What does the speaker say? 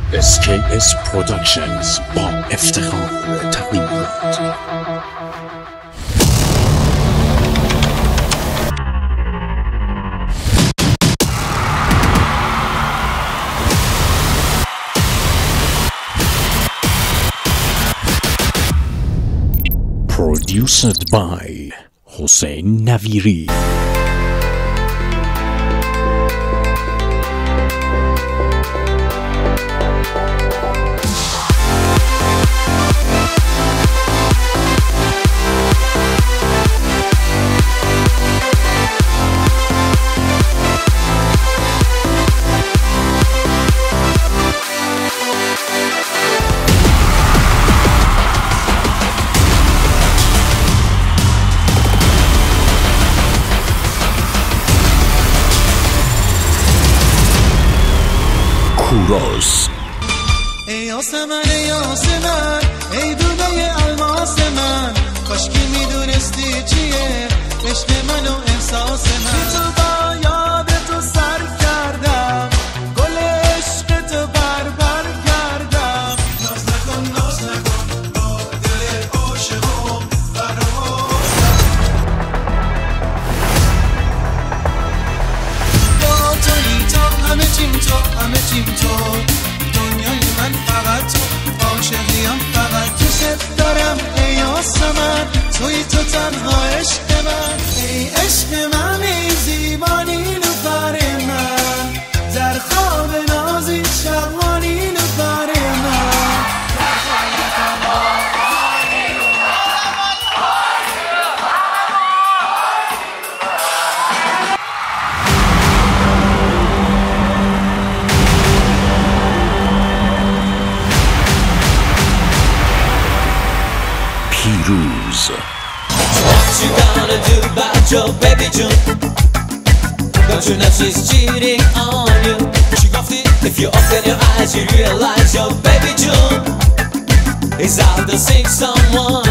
SKS Productions با افتخار تقدیمات Produced by حسین نویری. کوروس. ای آسمان ای آسمان ای دودای الماس من، کاشکی میدونستی چیه عشق من و احساس من. تو با یاد تو سر کردم، گل عشق تو بربر کردم. ناز نکن با دل عاشقم فراموش. با همه چیم تو دنیای من فقط تو، عاشقیم فقط دوست دارم. ای آسمان توی تو تنها عشق من، ای عشق من ای زیبانی لوفر من، در خواب نازی شبانی لوفر من. پیروز. What you gonna do about your baby June? Don't you know she's cheating on you? She gofty, if you open your eyes you realize your baby June is out to see someone